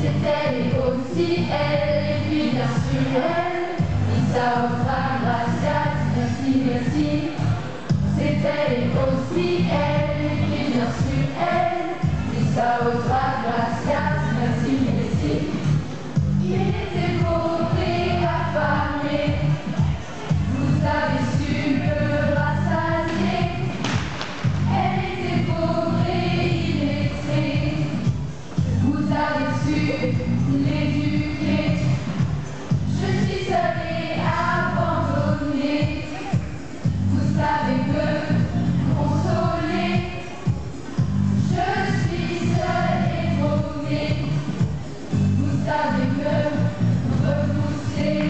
C'était aussi elle, et puis bien sûr elle, Lisa Otra, gracias, merci, merci. C'était aussi elle, et puis bien sûr elle, Lisa Otra, gracias, merci, merci. Il était beau et affamé, vous avez su me rassasier. Elle était pauvre et illettrée, vous avez su l'éduquer. Je suis seule et abandonnée, vous savez me consoler. Je suis seule et paumée, vous savez me repousser.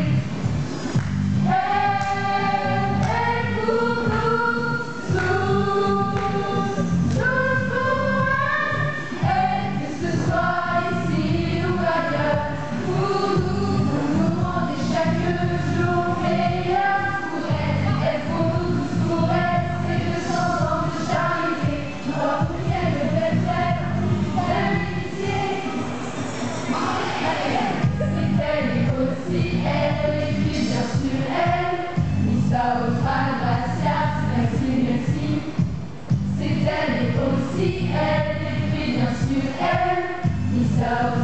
Elle court nous que ce soit ici ou ailleurs, pour nous rendez chaque jour meilleur. Pour elle pour elle, c'est 200 ans de charité, notre miel de belle terre, de l'amitié. C'est elle et aussi elle, et puis bien sûr elle, Lisa Otra, gracias, merci, merci. C'est elle et aussi elle, et puis bien sûr elle, Lisa Otra.